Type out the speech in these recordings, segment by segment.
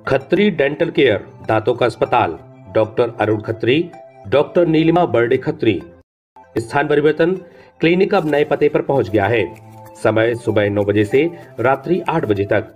Khatri dental care, दांतों का अस्पताल, डॉक्टर अरुण खत्री, डॉक्टर नीलिमा बर्डे खत्री। स्थान परिवर्तन, क्लिनिक अब नए पते पर पहुंच गया है। समय सुबह 9 बजे से रात्रि 8 बजे तक।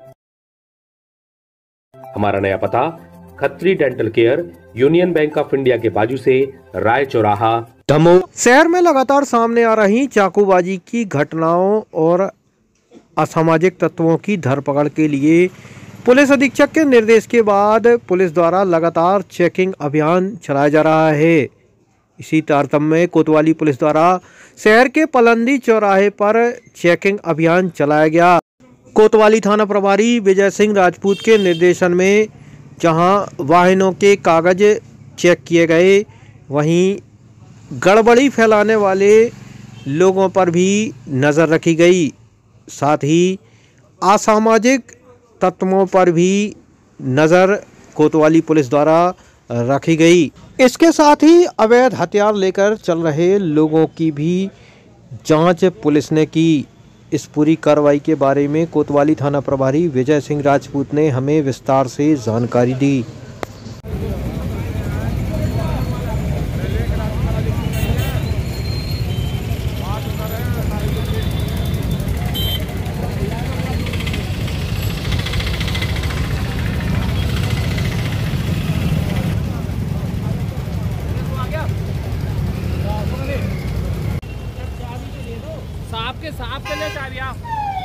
हमारा नया पता, Khatri dental care, union bank of India के बाजू से, राय चौराहा, दमोह। शहर में लगातार सामने आ रही चाकूबाजी की घटनाओं और असामाजिक तत्वों की धरपकड़ के लिए पुलिस अधीक्षक के निर्देश के बाद पुलिस द्वारा लगातार चेकिंग अभियान चलाया जा रहा है। इसी तारतम्य में कोतवाली पुलिस द्वारा शहर के पलंदी चौराहे पर चेकिंग अभियान चलाया गया। कोतवाली थाना प्रभारी विजय सिंह राजपूत के निर्देशन में जहां वाहनों के कागज चेक किए गए, वहीं गड़बड़ी फैलाने वाले लोगों पर भी नज़र रखी गई। साथ ही असामाजिक तत्वों पर भी नज़र कोतवाली पुलिस द्वारा रखी गई। इसके साथ ही अवैध हथियार लेकर चल रहे लोगों की भी जांच पुलिस ने की। इस पूरी कार्रवाई के बारे में कोतवाली थाना प्रभारी विजय सिंह राजपूत ने हमें विस्तार से जानकारी दी। साहब के लिए चाबी आप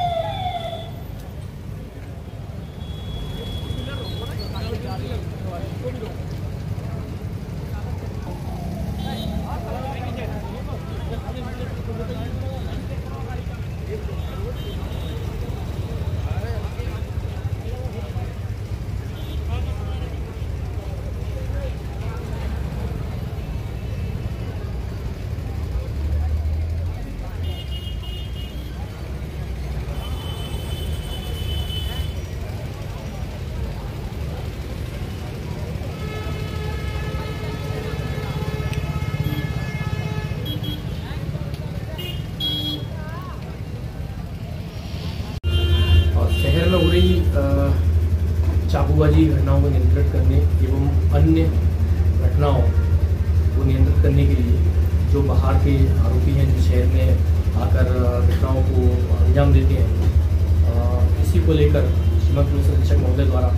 शहर में हो रही चाकूबाजी घटनाओं को नियंत्रित करने एवं अन्य घटनाओं को नियंत्रित करने के लिए जो बाहर के आरोपी हैं जो शहर में आकर घटनाओं को अंजाम देते हैं, इसी को लेकर श्रीमती पुलिस अधीक्षक महोदय द्वारा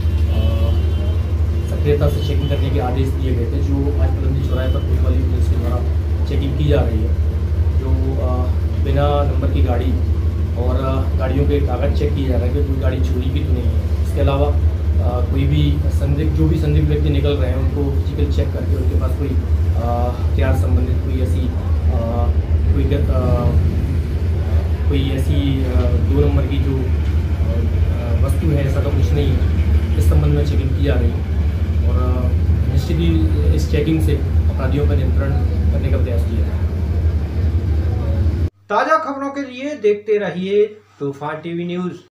सक्रियता से चेकिंग करने के आदेश दिए गए थे। जो आज पलंदी चौराहे पर कोतवाली पुलिस के द्वारा चेकिंग की जा रही है, जो बिना नंबर की गाड़ी और गाड़ियों के कागज चेक किए जा रहे हैं कि कोई गाड़ी चोरी की तो नहीं है। इसके अलावा कोई भी संदिग्ध व्यक्ति निकल रहे हैं उनको फिजिकल चेक करके उनके पास कोई हथियार संबंधित कोई ऐसी 2 नंबर की जो वस्तु है, ऐसा तो कुछ नहीं है। इस संबंध में चेकिंग की जा रही है और निश्चित ही इस चेकिंग से अपराधियों का नियंत्रण करने का प्रयास किया जाए। ताज़ा खबरों के लिए देखते रहिए तूफान टीवी न्यूज़।